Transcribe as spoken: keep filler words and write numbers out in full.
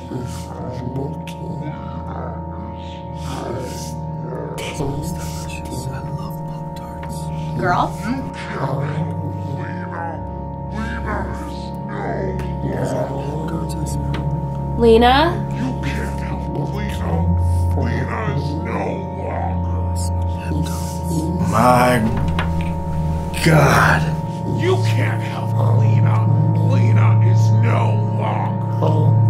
Girl? Lena? You can't help Lena. Lena is no longer. My God. You can't help Lena. Lena is no longer.